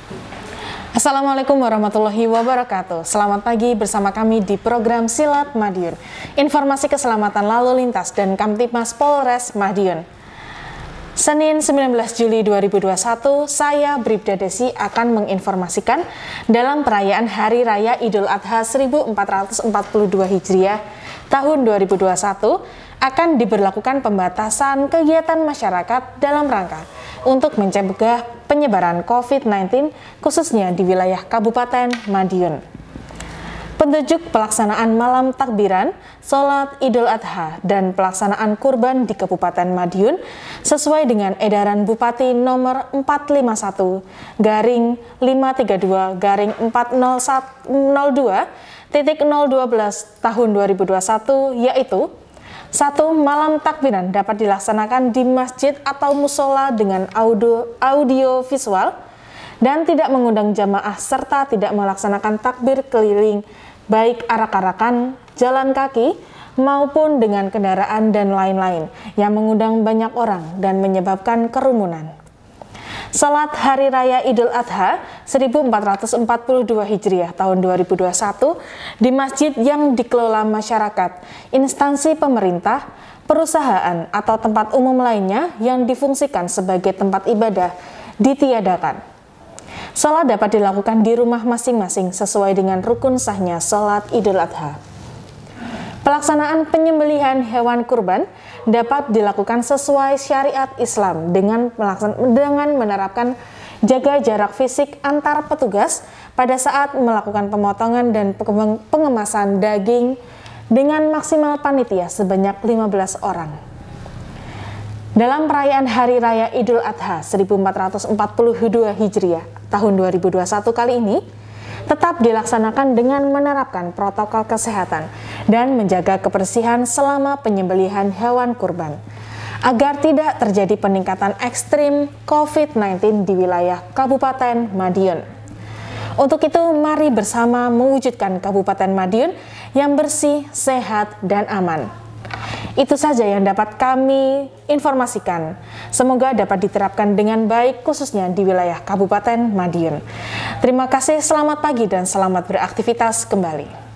Assalamualaikum warahmatullahi wabarakatuh. Selamat pagi bersama kami di program Silat Madiun. Informasi keselamatan lalu lintas dan Kamtibmas Polres Madiun. Senin 19 Juli 2021, saya Bribda Desi akan menginformasikan dalam perayaan Hari Raya Idul Adha 1442 Hijriah tahun 2021 akan diberlakukan pembatasan kegiatan masyarakat dalam rangka untuk mencegah penyebaran COVID-19 khususnya di wilayah Kabupaten Madiun. Petunjuk pelaksanaan malam takbiran, sholat Idul Adha, dan pelaksanaan kurban di Kabupaten Madiun sesuai dengan edaran Bupati nomor 451-4002-4012 tahun 2021 yaitu 1. Malam takbiran dapat dilaksanakan di masjid atau musola dengan audio visual dan tidak mengundang jamaah serta tidak melaksanakan takbir keliling baik arak-arakan, jalan kaki, maupun dengan kendaraan dan lain-lain yang mengundang banyak orang dan menyebabkan kerumunan. Salat Hari Raya Idul Adha 1442 Hijriah tahun 2021 di masjid yang dikelola masyarakat, instansi pemerintah, perusahaan atau tempat umum lainnya yang difungsikan sebagai tempat ibadah ditiadakan. Salat dapat dilakukan di rumah masing-masing sesuai dengan rukun sahnya salat Idul Adha. Pelaksanaan penyembelihan hewan kurban dapat dilakukan sesuai syariat Islam dengan menerapkan jaga jarak fisik antar petugas pada saat melakukan pemotongan dan pengemasan daging dengan maksimal panitia sebanyak 15 orang. Dalam perayaan Hari Raya Idul Adha 1442 Hijriah tahun 2021 kali ini, tetap dilaksanakan dengan menerapkan protokol kesehatan dan menjaga kebersihan selama penyembelihan hewan kurban, agar tidak terjadi peningkatan ekstrim COVID-19 di wilayah Kabupaten Madiun. Untuk itu, mari bersama mewujudkan Kabupaten Madiun yang bersih, sehat, dan aman. Itu saja yang dapat kami informasikan. Semoga dapat diterapkan dengan baik khususnya di wilayah Kabupaten Madiun. Terima kasih, selamat pagi dan selamat beraktivitas kembali.